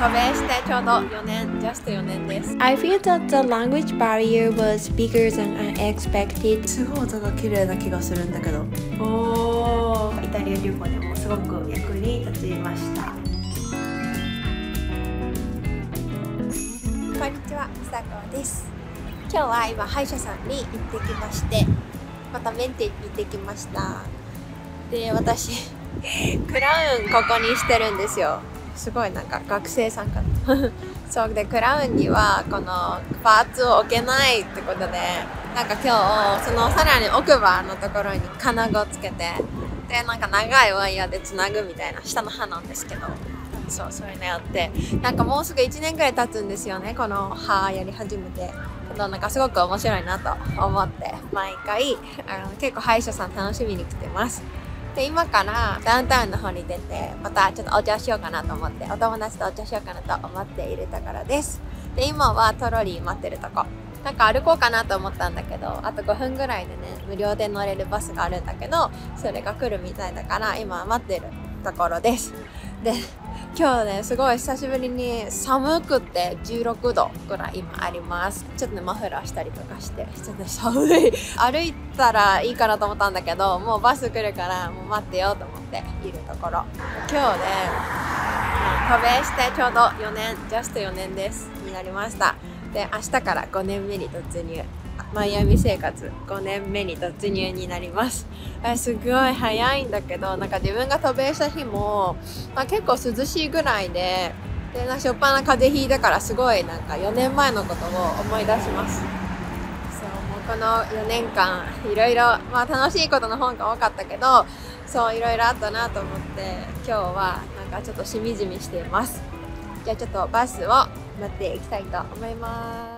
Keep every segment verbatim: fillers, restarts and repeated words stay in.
渡米してちょうどよねん、ジャストよねんです。 I feel that the language barrier was bigger than I expected. すごい音が綺麗な気がするんだけど、おー、イタリア旅行でもすごく役に立ちました。こんにちは、みさこです。今日は今歯医者さんに行ってきまして、またメンテに行ってきました。で、私クラウンここにしてるんですよ。すごいなんか学生さんかなそうで、クラウンにはこのパーツを置けないってことで、なんか今日そのさらに奥歯のところに金具をつけて、でなんか長いワイヤーでつなぐみたいな、下の歯なんですけど、そうそういうのやって、なんかもうすぐいちねんくらい経つんですよね、この歯やり始めて。けどなんかすごく面白いなと思って、毎回あの結構歯医者さん楽しみに来てます。で、今からダウンタウンの方に出て、またちょっとお茶しようかなと思って、お友達とお茶しようかなと思っているところです。で、今はトロリー待ってるとこ。なんか歩こうかなと思ったんだけど、あとごふんぐらいでね、無料で乗れるバスがあるんだけど、それが来るみたいだから、今待ってるところです。で、今日ね、すごい久しぶりに寒くてじゅうろくどぐらい今あります。ちょっとね、マフラーしたりとかして、ちょっとね、寒い。歩いたらいいかなと思ったんだけど、もうバス来るからもう待ってようと思っているところ。今日ね、渡米してちょうどよねん、ジャストよねんです。になりました。で、明日からごねんめに突入。マイアミ生活ごねんめに突入になります。すごい早いんだけど、なんか自分が渡米した日も、まあ、結構涼しいぐらいで、でなんかしょっぱな風邪ひいたからすごいなんかよねんまえのことを思い出します。そう、もうこのよねんかんいろいろ、まあ、楽しいことの方が多かったけど、そういろいろあったなと思って、今日はなんかちょっとしみじみしています。じゃあちょっとバスを待っていきたいと思います。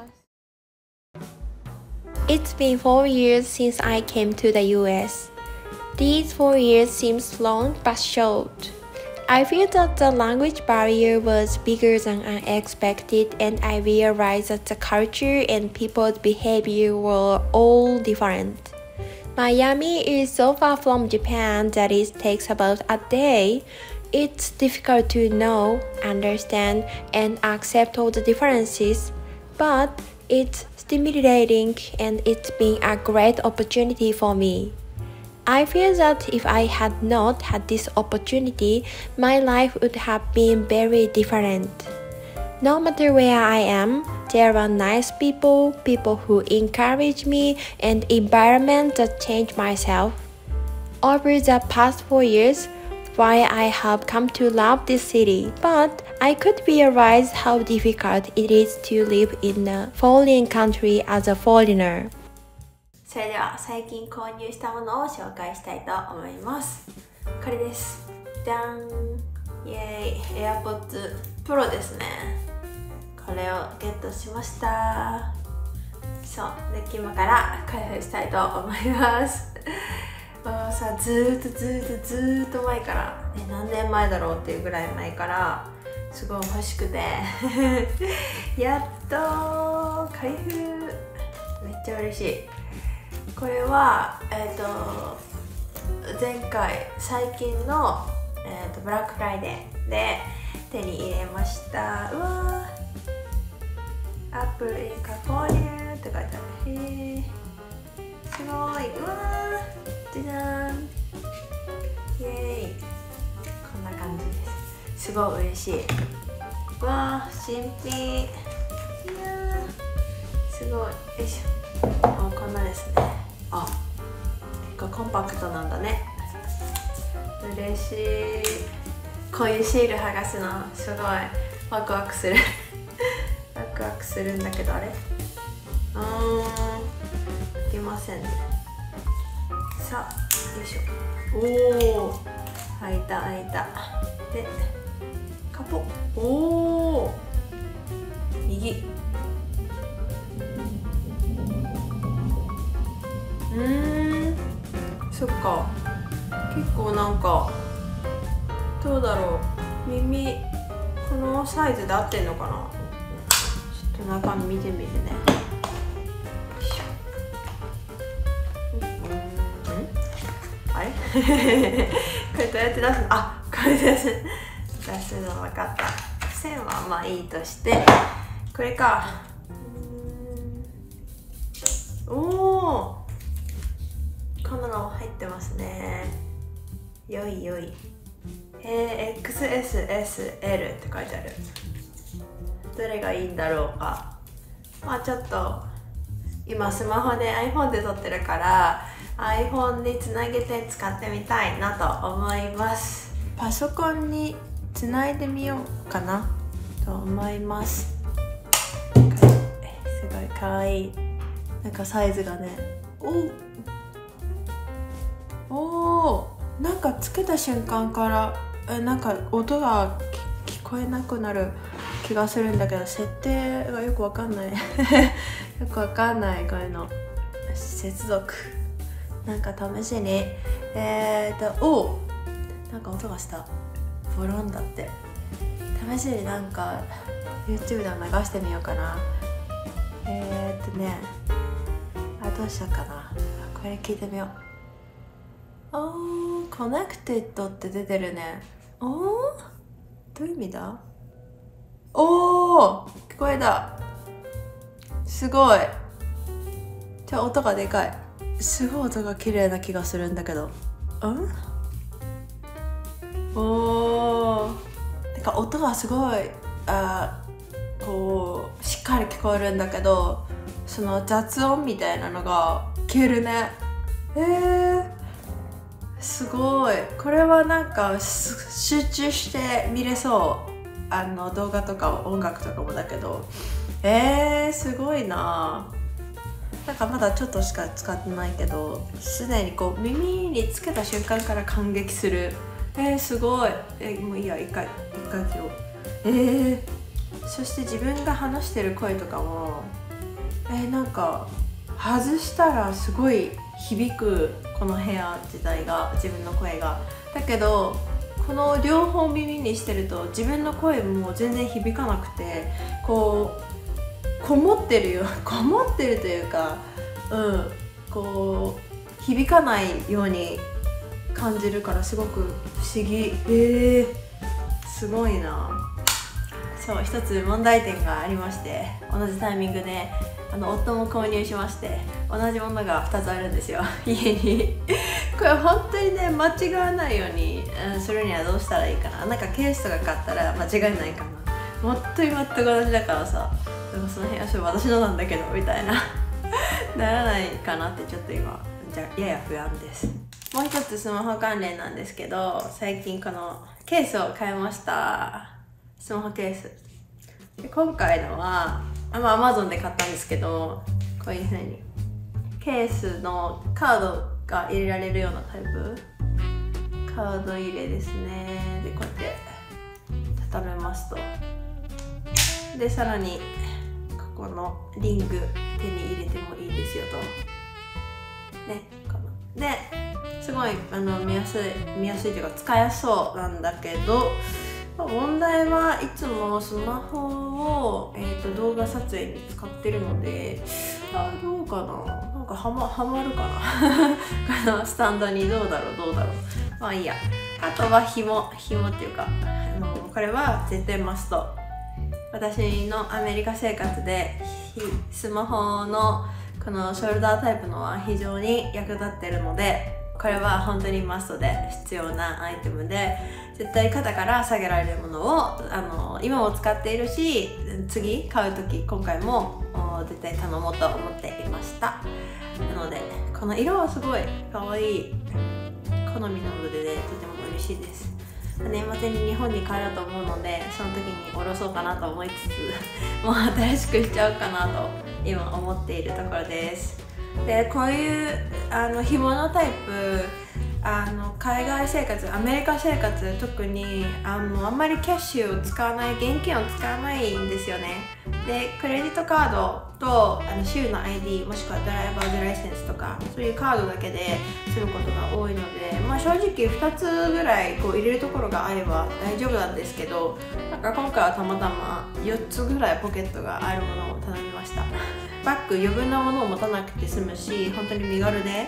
It's been four years since I came to the U S. These four years seems long but short. I feel that the language barrier was bigger than I expected, and I realized that the culture and people's behavior were all different. Miami is so far from Japan that it takes about a day. It's difficult to know, understand, and accept all the differences, but it's stimulating and it's been a great opportunity for me. I feel that if I had not had this opportunity, my life would have been very different. No matter where I am, there are nice people, people who encourage me, and environment that change myself. Over the past four years, why I have come to love this city, but I could realize how difficult it is to live in a foreign country as a foreigner. それでは最近購入したものを紹介したいと思います。これです。じゃん、イエーイ、AirPods Pro ですね。これをゲットしました。そう、で今から開封したいと思います。さずーっとずーっとずーっと前から、え何年前だろうっていうぐらい前からすごい欲しくてやっと開封、めっちゃ嬉しい。これはえっ、ー、と前回最近の、えー、とブラックフライデーで手に入れました。うわー、アップルインカフォーニューって書いてある。へー、すごい。うわー、じゃじゃーん、イエーイ、こんな感じです。すごい嬉しい。うわー、新品。いやー、すごい。よいしょ。あ、こんなですね。あ、結構コンパクトなんだね。嬉しい。こういうシール剥がすのすごいワクワクするワクワクするんだけど、あれ、うーん、いけませんね。さあ、よいしょ。おお、開いた開いた。で、カポッ。おお、右。うーん、そっか。結構なんかどうだろう、耳このサイズで合ってんのかな。ちょっと中身見てみるね。あれこれどうやって出すの？あ、これで出す出すの分かった。 線はまあいいとして、これか。おお、こんなの入ってますね。よいよい。えー、エックスエスエスエル って書いてある。どれがいいんだろうか。まあちょっと今スマホで iPhone で撮ってるから iPhone につなげて使ってみたいなと思います。パソコンにつないでみようかなと思います。すごいかわいい。なんかサイズがね、おお、なんかつけた瞬間からえなんか音が聞こえなくなる気がするんだけど、設定がよくわかんないよくわかんない。こういうの接続なんか試しにえーっとおなんか音がした。ボロンだって。試しになんか YouTube で流してみようかな。えーっとねあどうしようかな。これ聞いてみよう。おー、コネクテッドって出てるね。おー、どういう意味だ。おー、聞こえた。すごい。じゃあ音がでかい。すごい音が綺麗な気がするんだけど。うんおー、なんか音がすごいあこうしっかり聞こえるんだけど、その雑音みたいなのが消えるね。えー、すごい。これはなんか集中して見れそう。あの動画とか音楽とかもだけど、えー、すごいな。なんかまだちょっとしか使ってないけど、すでにこう耳につけた瞬間から感激する。えー、すごい。えー、もういいや、一回一回切ろう。えー、そして自分が話してる声とかもえー、なんか外したらすごい響く。この部屋自体が自分の声がだけど、この両方耳にしてると自分の声も全然響かなくて、こうこもってるよこもってるというか、うんこう響かないように感じるからすごく不思議。えー、すごいな。そう一つ問題点がありまして、同じタイミングであの夫も購入しまして、同じものがふたつあるんですよ家にこれ本当にね間違わないように、うん、するにはどうしたらいいかな。なんかケースとか買ったら間違いないかな。本当に全く同じだからさ、でもその辺は私のなんだけどみたいなならないかなってちょっと今じゃやや不安です。もう一つスマホ関連なんですけど、最近このケースを買いました。スマホケースで、今回のはあ、まあ、Amazon で買ったんですけど、こういう風にケースのカードが入れられるようなタイプ、カード入れですね。でこうやって畳めますと、でさらにここのリング手に入れてもいいですよとね。このですごいあの見やすい見やすいというか使いやすそうなんだけど、問題はいつもスマホを、えー、と動画撮影に使ってるので、あどうかな、なんかはまはまるかなこのスタンドに。どうだろうどうだろうまあいいや。あとは紐紐っていうか、あのこれは絶対マスト。私のアメリカ生活でスマホのこのショルダータイプのは非常に役立ってるので、これは本当にマストで必要なアイテムで、絶対肩から下げられるものをあの今も使っているし、次買う時今回も絶対頼もうと思っていました。なのでこの色はすごい可愛い好みなので、ね、とても嬉しいです。年末に日本に帰ろうと思うので、その時に下ろそうかなと思いつつ、もう新しくしちゃおうかなと今思っているところです。でこういうあの紐のタイプ、あの海外生活、アメリカ生活特にあのあんまりキャッシュを使わない、現金を使わないんですよね。でクレジットカードとあの州の アイディー もしくはドライバーズライセンスとか、そういうカードだけで済むことが多いので、まあ、正直ふたつぐらいこう入れるところがあれば大丈夫なんですけど、なんか今回はたまたまよっつぐらいポケットがあるものを頼みました。バッグ余分なものを持たなくて済むし、本当に身軽であ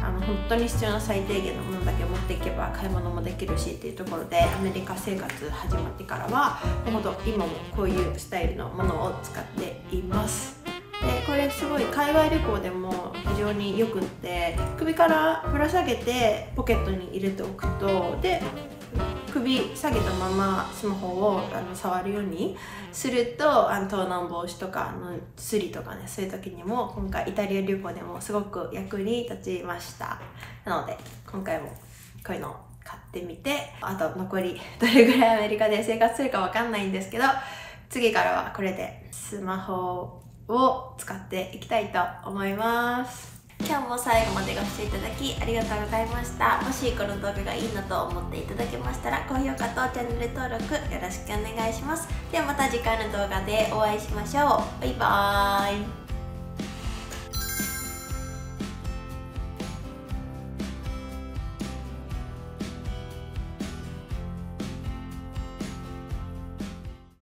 あの本当に必要な最低限のものだけ持っていけば買い物もできるしっていうところで、アメリカ生活始まってからはほど今もこういうスタイルのものを使っています。でこれすごい海外旅行でも非常によくって、首からぶら下げてポケットに入れておくと、で首下げたままスマホをあの触るようにすると、あの盗難防止とかのスリとかね、そういう時にも今回イタリア旅行でもすごく役に立ちました。なので今回もこういうのを買ってみて、あと残りどれぐらいアメリカで生活するかわかんないんですけど、次からはこれでスマホを使っていきたいと思います。今日も最後までご視聴いただきありがとうございました。もしこの動画がいいなと思っていただけましたら、高評価とチャンネル登録よろしくお願いします。ではまた次回の動画でお会いしましょう。バイバーイ。